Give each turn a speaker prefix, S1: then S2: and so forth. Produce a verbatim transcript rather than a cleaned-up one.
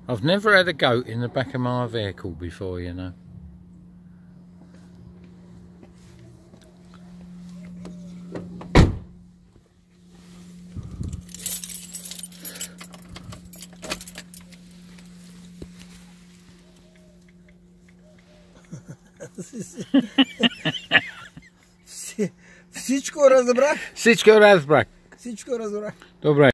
S1: I've never had a goat in the back of my vehicle before, you know.
S2: Всичко разбрах.
S1: Всичко разбрах.
S2: Всичко разбрах.
S1: Добре.